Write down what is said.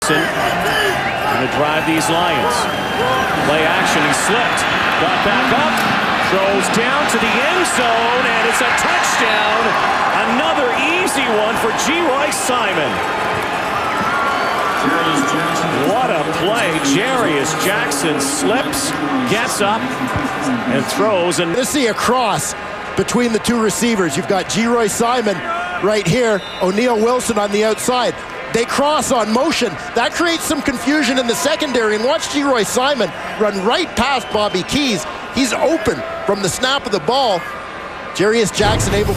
Going to drive these Lions. Play action, he slipped. Got back up, throws down to the end zone, and it's a touchdown. Another easy one for Geroy Simon. What a play. Jarious Jackson slips, gets up, and throws. And let's see a cross between the two receivers. You've got Geroy Simon right here, O'Neal Wilson on the outside. They cross on motion. That creates some confusion in the secondary. And watch Geroy Simon run right past Bobby Keys. He's open from the snap of the ball. Jarious Jackson able